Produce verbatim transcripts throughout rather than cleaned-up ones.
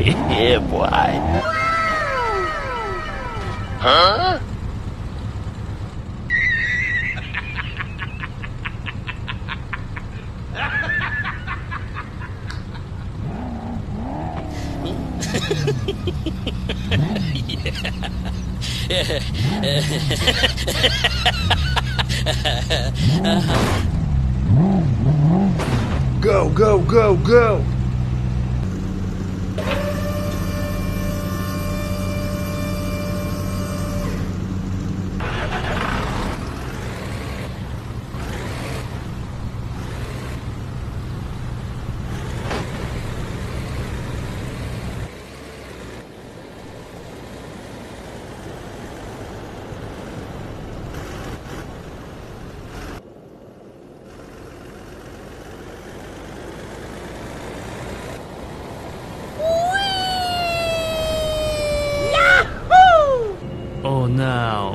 Yeah, boy. Huh? Go, go, go, go! Oh no.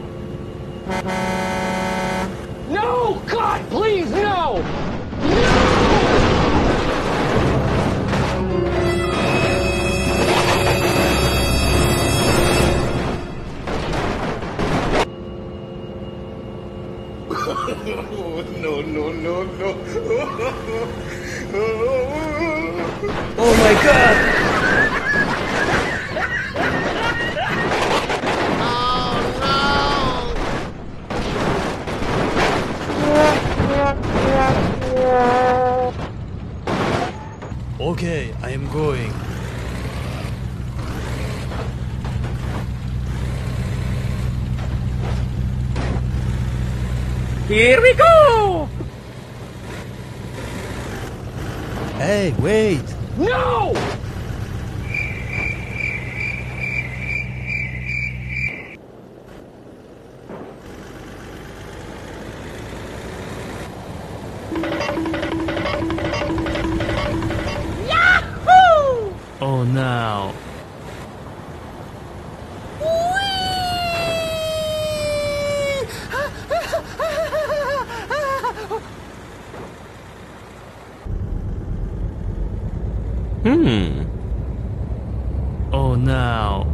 No! God, please, no! No, no, no, no. Oh my god! Okay, I am going. Here we go! Hey, wait! No! Oh no. Hmm. Oh no.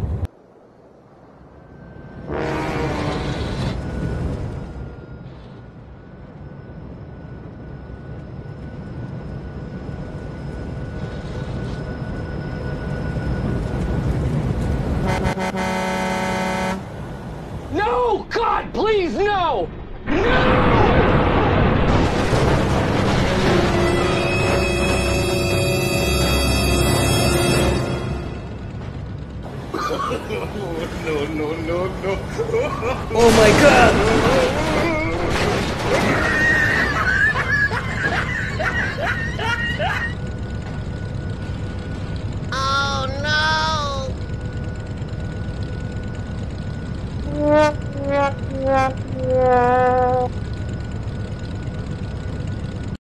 No! God, please, no! No, no, no, no. Oh my god! Yeah.